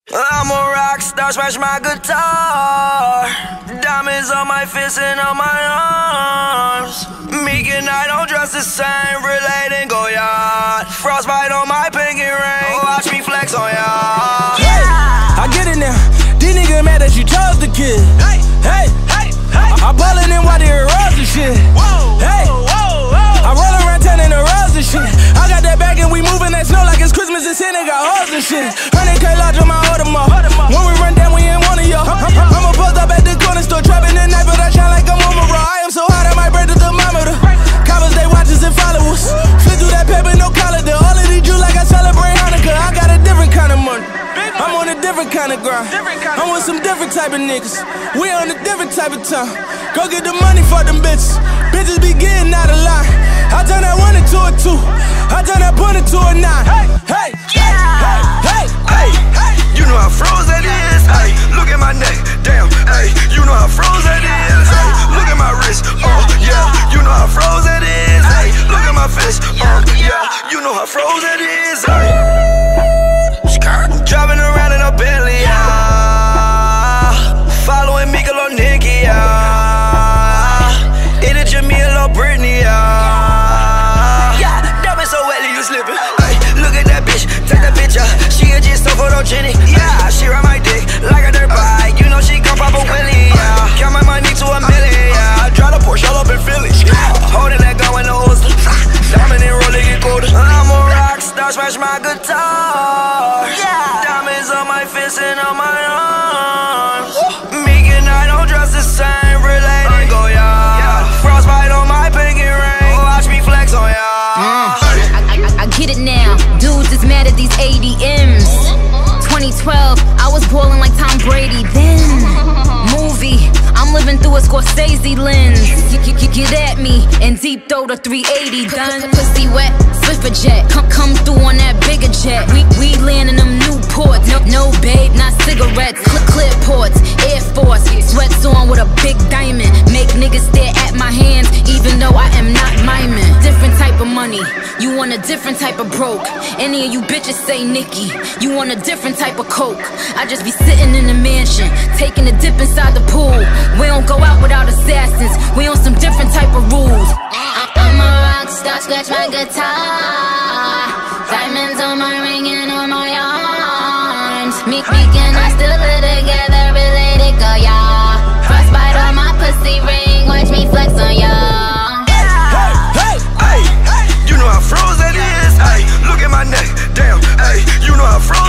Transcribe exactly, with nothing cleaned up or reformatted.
I'm a rock star, smash my guitar. Diamonds on my fists and on my arms. Meek and I don't dress the same, relate and go yard. Frostbite on my pinky ring, watch me flex on y'all. Yeah, I get it now. These niggas mad that you chose the kid. Hey, hey, hey, hey. I ballin' in while they rose and shit. Whoa, hey, whoa, whoa. I roll around town in the rose and shit. I got that bag and we moving that snow like it's Christmas and Santa got hoes and shit. one hundred K large on my Audemars. When we run down, we ain't one of y'all. I'ma post up at the corner store, trapping at night, but I shine like I'm on my raw. I am so hot, I might break the thermometer. Coppers, they watch us and follow us. Flip through that paper, no collar. All of these Jews like I celebrate Hanukkah. I got a different kind of money. I'm on a different kind of grind. I'm with some different type of niggas. We on a different type of time. Go get the money for them bitches. Bitches be getting out of line. I turn that one into a two. I turn that point into a nine. Hey, hey, hey, hey, hey, hey. You know how froze that is. Hey, look at my neck, damn. Hey, you know how froze that is. Hey, look at my wrist. Oh yeah, you know how froze that is. Hey, look at my fist. Oh yeah, you know how froze that is. Hey. Driving around in a Bentley, yeah. Following Mikalo Nicky, yeah. In a Jamila Britney, yeah. Yeah, that been so wetly, you slipping. Hey, look at that bitch, take that bitch out. She a just so photogenic, yeah. She ride my dick like a dirt bike. You know she gon' pop a Willie, yeah. Count my money to a million, yeah. Drive the Porsche all up in Philly, yeah. Holding that gun with no holster. Diamond and rolling it colder. I'm a rock star, smash my guitar. Yeah. Diamonds on my fists and on my arms. Meek and I don't dress the same, relate and go yard. Frostbite on my pinky ring, watch me flex on y'all. Mm. I, I, I get it now. Dudes is mad at these A D Ms. twenty twelve, I was ballin' like Tom Brady then. Movie, I'm living through a Scorsese lens. You, you, you get at me and deep throw the three eighty done. Pussy wet, Swiffer jet, come come through on that bigger jet. We we land in them Newports, no no babe, not cigarettes. Clip clip ports, Air Force, sweats on with a big diamond. Make niggas stare at my hands, even though I am not miming. Different type of money, you want a different type of broke. Any of you bitches say Nicki, you want a different type of coke. I just be sitting in the mansion, taking a dip inside the pool. We don't go out without assassins, we on some different type of rules. I'm a rock star, scratch my guitar. Diamonds on my ring and on my arms. Meek, Meek and I still live together, related, go y'all. Frostbite on my pussy ring, watch me flex on y'all. Hey, hey, hey, you know how froze that is. Hey, look at my neck, damn. Hey, you know how froze